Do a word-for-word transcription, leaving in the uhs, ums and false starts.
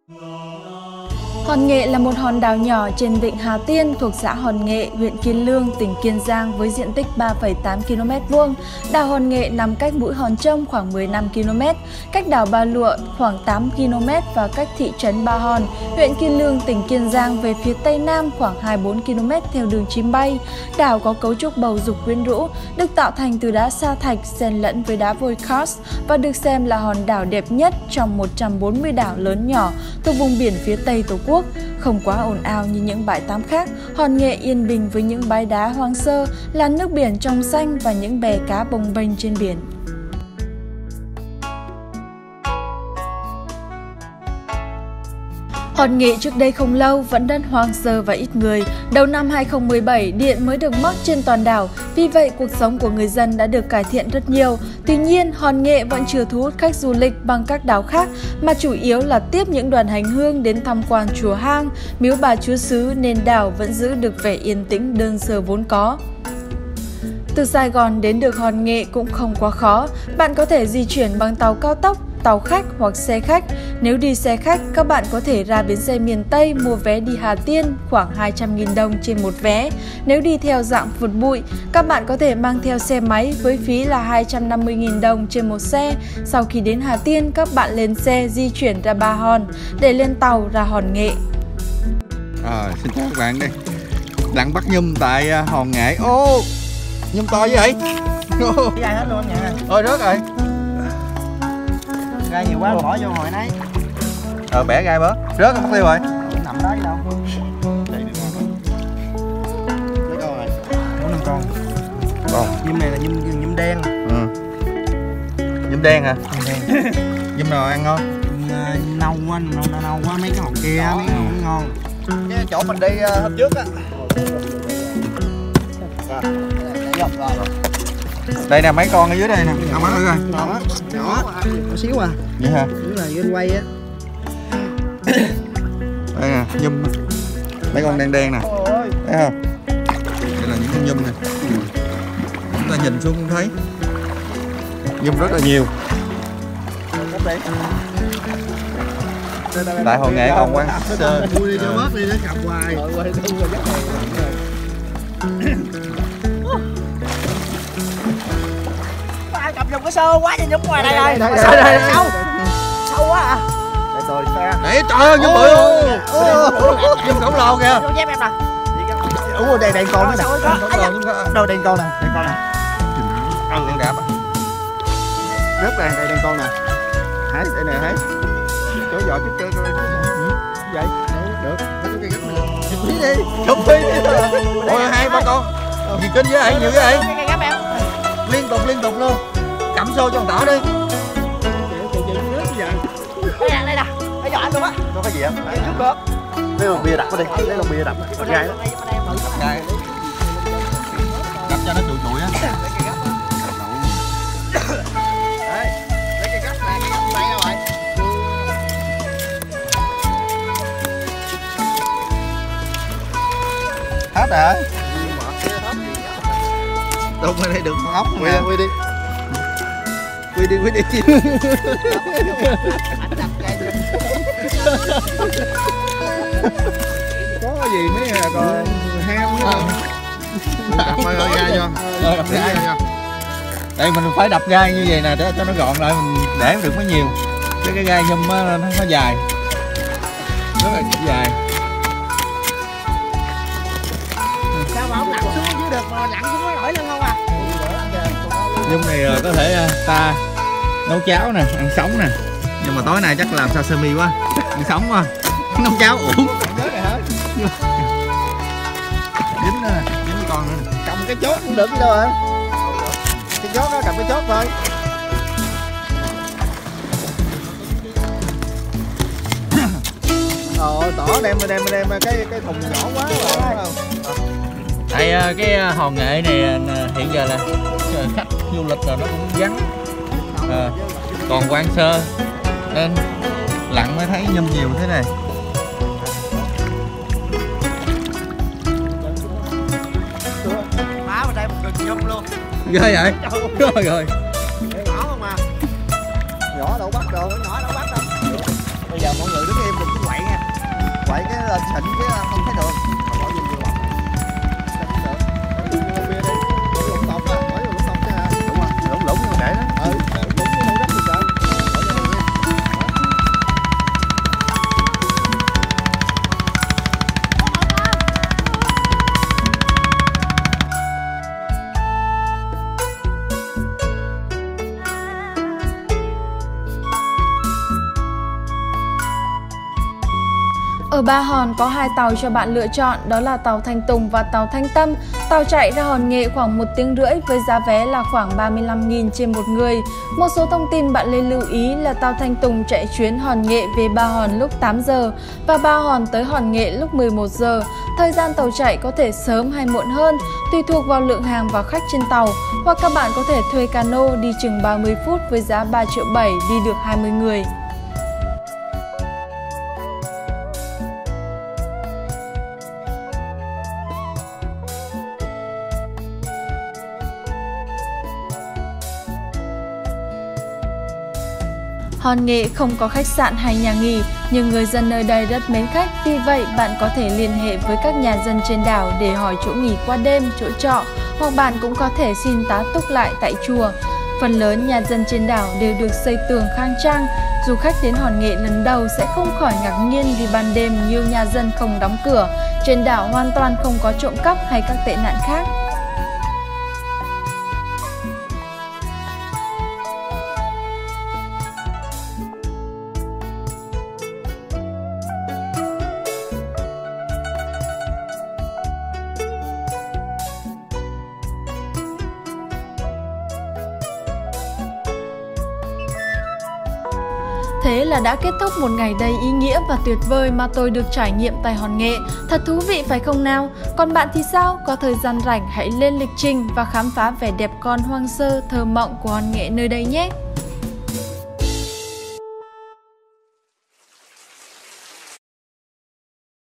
Hòn Nghệ là một hòn đảo nhỏ trên vịnh Hà Tiên thuộc xã Hòn Nghệ, huyện Kiên Lương, tỉnh Kiên Giang với diện tích ba phẩy tám ki lô mét vuông. Đảo Hòn Nghệ nằm cách mũi Hòn Trông khoảng mười lăm ki lô mét, cách đảo Ba Lụa khoảng tám ki lô mét và cách thị trấn Ba Hòn, huyện Kiên Lương, tỉnh Kiên Giang về phía tây nam khoảng hai mươi bốn ki lô mét theo đường chim bay. Đảo có cấu trúc bầu dục quyến rũ, được tạo thành từ đá sa thạch xen lẫn với đá vôi karst và được xem là hòn đảo đẹp nhất trong một trăm bốn mươi đảo lớn nhỏ thuộc vùng biển phía tây Tổ quốc. Không quá ồn ào như những bãi tắm khác, Hòn Nghệ yên bình với những bãi đá hoang sơ, làn nước biển trong xanh và những bè cá bồng bềnh trên biển. Hòn Nghệ trước đây không lâu vẫn đất hoang sơ và ít người. Đầu năm hai không một bảy, điện mới được mắc trên toàn đảo, vì vậy cuộc sống của người dân đã được cải thiện rất nhiều. Tuy nhiên, Hòn Nghệ vẫn chưa thu hút khách du lịch bằng các đảo khác, mà chủ yếu là tiếp những đoàn hành hương đến tham quan chùa Hang, miếu Bà Chúa Xứ, nên đảo vẫn giữ được vẻ yên tĩnh đơn sơ vốn có. Từ Sài Gòn đến được Hòn Nghệ cũng không quá khó, bạn có thể di chuyển bằng tàu cao tốc, tàu khách hoặc xe khách. Nếu đi xe khách, các bạn có thể ra bến xe miền Tây mua vé đi Hà Tiên khoảng hai trăm nghìn đồng trên một vé. Nếu đi theo dạng phượt bụi, các bạn có thể mang theo xe máy với phí là hai trăm năm mươi nghìn đồng trên một xe. Sau khi đến Hà Tiên, các bạn lên xe di chuyển ra Ba Hòn để lên tàu ra Hòn Nghệ. À, xin chào các bạn đây. Đang bắt nhum tại Hòn Nghệ. Ô, nhum to vậy vậy? Gai hết luôn nha. Ôi rớt rồi. Gai nhiều quá bỏ vô hồi nấy. Ờ bẻ gai bớt. Rớt mất tiêu rồi. Nằm đó chứ đâu. Đây đi mấy con rồi. Bốn năm con. Còn Nhum này là nhum nhum đen. Ừ. Nhum đen hả? Nhum đen. Nhum nào ăn ngon? Nhum nâu quá, nâu nâu nâu quá mấy cái hột kia mấy cái hột ngon. Cái chỗ mình đi uh, hôm trước á. Đây nè mấy con ở dưới đây nè. Không ăn rồi. Nhỏ á. Nhỏ. Nhỏ xíu à. Vậy hả? Đúng là dưới quay á. Đây nè, nhum. Mấy con đen đen nè. Thấy không? Đây là những con nhum nè. Chúng ta nhìn xuống cũng thấy. Nhum rất là nhiều. Tại Hòn Nghệ còn quan sơ. Vui đi cho bớt đi để cầm hoài. Ai cầm dùng cái sơ quá nhìn nhúng ngoài đây rồi. Đây đây đây. Sâu. Sâu quá à. Để tôi xe. Đấy trời ơi nhum bự luôn. Nhum khổng lồ kìa. Vô dép em nè. Ủa đây đây con nữa nè. Đâu đây con nè, đây con nè. Ăn con đạp. Rất đây, đây đây con nè. Hái đây nè hái. Chỗ giỏ chút chơi coi. Vậy. Được. Chụp phí đi. Chụp phí đi. Ôi hai ba con. Gì kinh với vậy, nhiều với vậy. Liên tục liên tục luôn. Cắm xô cho con tỏ đi. Đây nè, đây nè. Cái giỏ anh luôn á. Có cái gì á? Chút được. Lấy lon bia đập nó đi. Lấy lon bia đập. Gai đó. Gai. Đập cho nó trụi trụi á. Đây. Lấy cái gấp này, cái gấp tay đâu rồi? Hết rồi. Đụng ở đây được con ốc Quy nè. quy đi. Quy đi, quy đi. Có cái gì mấy còn ham nữa không? Đập ơi gai cho. Ờ đập gai cho. Đây mình phải đập gai như vậy nè để cho nó gọn lại, mình để được mới nhiều. Cái cái gai nhum nó, nó, nó dài. Rất là dài. Sao mà không lặn xuống dưới được mà lặn xuống nó nổi lên không à? Nhum này có thể ta nấu cháo nè, ăn sống nè. Nhưng mà tối nay chắc làm sashimi quá, ăn sống quá, nấu cháo uổng. Dính nữa nè, dính con nữa nè. Cầm cái chốt cũng được gì đâu hả? Cái chốt đó cầm cái chốt thôi. Ờ tỏ đem đem đem cái cái thùng nhỏ quá rồi đúng không? Đây cái Hòn Nghệ này hiện giờ là khách du lịch rồi nó cũng vắng, à, còn quan sơ nên lặn mới thấy nhum nhiều thế này. Má bên đây một rừng nhum luôn. Ghê vậy? Rồi rồi. Nhỏ không à? Nhỏ đâu bắt đồ, nhỏ đâu bắt đâu. Bây giờ mọi người đứng im đừng xịn chứ không thấy được. Bỏ vô vô bọc này. Xịn được. Bia đi. Bỏ vô lũng sọt á, bỏ vô lũng sọt chứ hả? Đúng rồi, lũng lũng như để đó. Ừ, lũng chứ không rách gì sợ. Bỏ vô đây. Ở Ba Hòn có hai tàu cho bạn lựa chọn, đó là tàu Thanh Tùng và tàu Thanh Tâm. Tàu chạy ra Hòn Nghệ khoảng một tiếng rưỡi với giá vé là khoảng ba mươi lăm nghìn trên một người. Một số thông tin bạn nên lưu ý là tàu Thanh Tùng chạy chuyến Hòn Nghệ về Ba Hòn lúc tám giờ và Ba Hòn tới Hòn Nghệ lúc mười một giờ. Thời gian tàu chạy có thể sớm hay muộn hơn, tùy thuộc vào lượng hàng và khách trên tàu. Hoặc các bạn có thể thuê cano đi chừng ba mươi phút với giá ba triệu bảy đi được hai mươi người. Hòn Nghệ không có khách sạn hay nhà nghỉ, nhưng người dân nơi đây rất mến khách, vì vậy bạn có thể liên hệ với các nhà dân trên đảo để hỏi chỗ nghỉ qua đêm, chỗ trọ, hoặc bạn cũng có thể xin tá túc lại tại chùa. Phần lớn nhà dân trên đảo đều được xây tường khang trang. Du khách đến Hòn Nghệ lần đầu sẽ không khỏi ngạc nhiên vì ban đêm nhiều nhà dân không đóng cửa. Trên đảo hoàn toàn không có trộm cắp hay các tệ nạn khác. Thế là đã kết thúc một ngày đầy ý nghĩa và tuyệt vời mà tôi được trải nghiệm tại Hòn Nghệ. Thật thú vị phải không nào? Còn bạn thì sao? Có thời gian rảnh hãy lên lịch trình và khám phá vẻ đẹp con hoang sơ, thơ mộng của Hòn Nghệ nơi đây nhé!